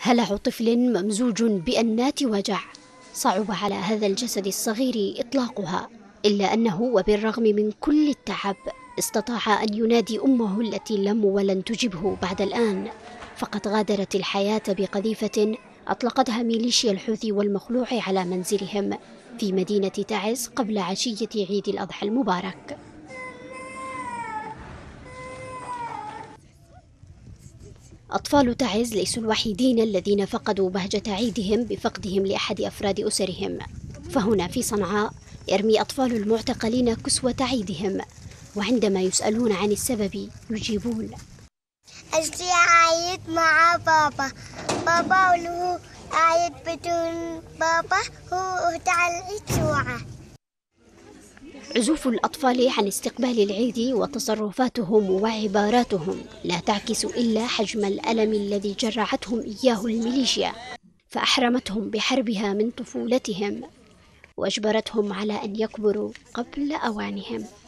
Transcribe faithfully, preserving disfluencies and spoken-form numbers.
هلع طفل ممزوج بأنات وجع. صعب على هذا الجسد الصغير إطلاقها، إلا أنه وبالرغم من كل التعب استطاع أن ينادي أمه التي لم ولن تجبه بعد الآن، فقد غادرت الحياة بقذيفة أطلقتها ميليشيا الحوثي والمخلوع على منزلهم في مدينة تعز قبل عشية عيد الأضحى المبارك. أطفال تعز ليسوا الوحيدين الذين فقدوا بهجة عيدهم بفقدهم لأحد أفراد أسرهم، فهنا في صنعاء يرمي أطفال المعتقلين كسوة عيدهم، وعندما يسألون عن السبب يجيبون: أجي أعيد مع بابا بابا وله أعيد بدون بابا هو تعال العيد سوا. عزوف الأطفال عن استقبال العيد وتصرفاتهم وعباراتهم لا تعكس إلا حجم الألم الذي جرعتهم إياه الميليشيا، فأحرمتهم بحربها من طفولتهم وأجبرتهم على أن يكبروا قبل أوانهم.